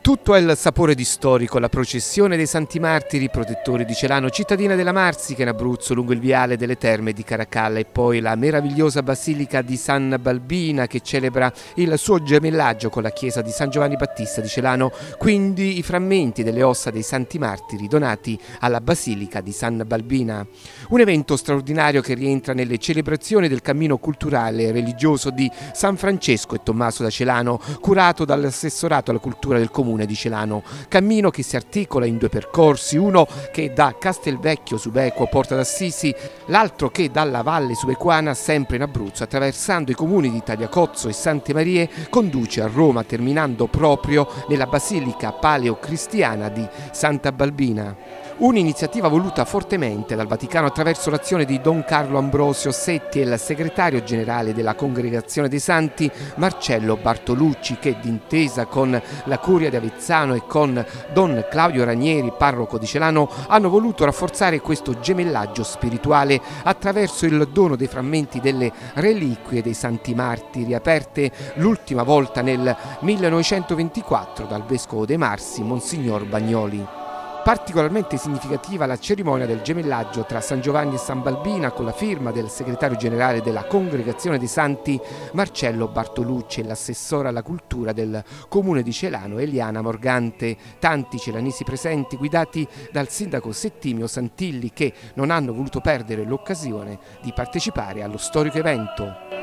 Tutto è il sapore di storico, la processione dei Santi Martiri, protettori di Celano, cittadina della Marsica in Abruzzo, lungo il viale delle Terme di Caracalla, e poi la meravigliosa Basilica di San Balbina che celebra il suo gemellaggio con la chiesa di San Giovanni Battista di Celano, quindi i frammenti delle ossa dei Santi Martiri donati alla Basilica di San Balbina. Un evento straordinario che rientra nelle celebrazioni del cammino culturale e religioso di San Francesco e Tommaso da Celano, curato dall'assessorato alla cultura del comune di Celano. Cammino che si articola in due percorsi, uno che da Castelvecchio Subequo porta ad Assisi, l'altro che dalla Valle Subequana, sempre in Abruzzo, attraversando i comuni di Tagliacozzo e Sante Marie, conduce a Roma, terminando proprio nella Basilica Paleocristiana di Santa Balbina. Un'iniziativa voluta fortemente dal Vaticano attraverso l'azione di Don Carlo Ambrosio Setti e il segretario generale della Congregazione dei Santi Marcello Bartolucci, che d'intesa con la Curia di Avezzano e con Don Claudio Ranieri, parroco di Celano, hanno voluto rafforzare questo gemellaggio spirituale attraverso il dono dei frammenti delle reliquie dei Santi Martiri, aperte l'ultima volta nel 1924 dal vescovo dei Marsi, Monsignor Bagnoli. Particolarmente significativa la cerimonia del gemellaggio tra San Giovanni e San Balbina, con la firma del segretario generale della Congregazione dei Santi Marcello Bartolucci e l'assessore alla cultura del comune di Celano Eliana Morgante. Tanti celanesi presenti, guidati dal sindaco Settimio Santilli, che non hanno voluto perdere l'occasione di partecipare allo storico evento.